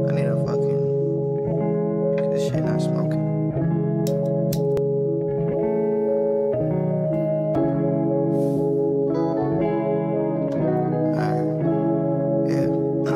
I need a fucking, this shit not smoking. Alright, yeah.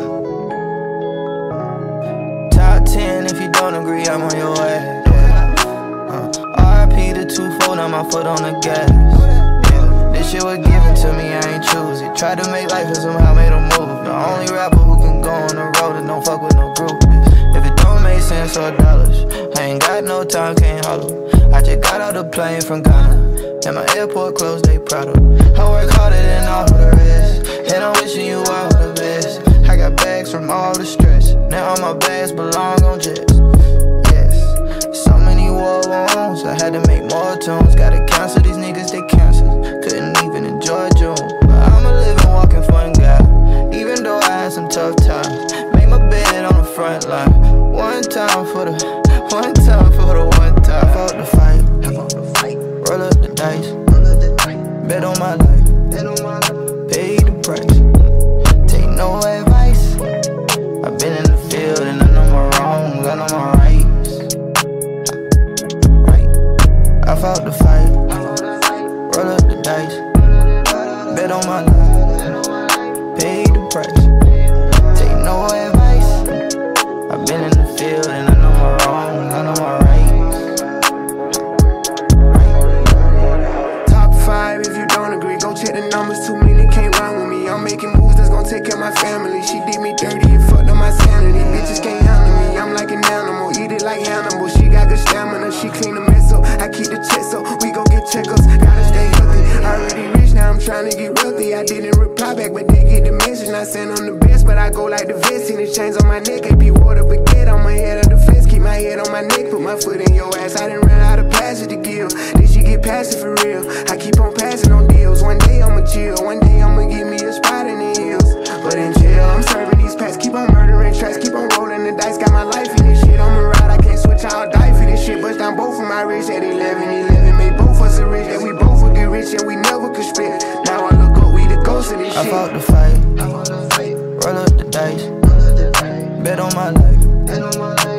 Top 10 if you don't agree, I'm on your ass. RIP the 2-4, now my foot on the gas. This shit was given to me, I ain't choose it. Tried to make life and somehow made a move. The only rapper who can go on the road and don't fuck with no groupies. If it don't make sense or dollars, I ain't got no time, can't holler. I just got out the plane from Ghana, and my airport closed, they proud of. I work harder than all the rest, and I'm wishing you all the best. I got bags from all the stress, now all my bags belong on jets. Yes, so many war wounds, I had to make more tunes. Gotta cancel these niggas, they cancel. Couldn't even enjoy June, but I'm a living, walking fun guy. Even though I had some tough times, made my bed on the front line. One time for the one time. Fought the fight, roll up the dice, bet on my life, paid the price. Take no advice. I've been in the field and I know my wrongs, I know my rights. Right, I fought the fight, roll up the dice, bet on my life, paid the price. Take no advice. I've been in the field and I know my wrongs, I know my rights. Top 5 if you don't agree, go check the numbers. Too many can't run with me. I'm making moves that's gonna take care of my family. She did me dirty and fucked up my sanity. Bitches can't handle me, I'm like an animal, eat it like Hannibal. She got good stamina, she clean the mess up. I keep the checks up, we go get checkups. Gotta stay healthy, already rich, now I'm trying to get wealthy. I didn't reply back, but they get the message. Not saying I'm the best, but I go like the vest. See the chains on my neck, AP water baguette. I'm ahead of the fence, keep my head on my neck, put my foot in your ass. I didn't run out of plastic to give, did she get past it for real? I keep on passing on deals, one day I'ma chill, one day I'ma give me a spot in the hills. But in jail, I'm serving these packs, keep on murdering tracks, keep on rolling the dice, got my life in this shit. I'm a ride, I can't switch, I'll die for this shit. Bust down both of my wrists at 11, made both us a rich, and we both would get rich, and we never could split. Now I look up, we the ghost of this shit. I fought the fight, roll up the dice, bet on my life,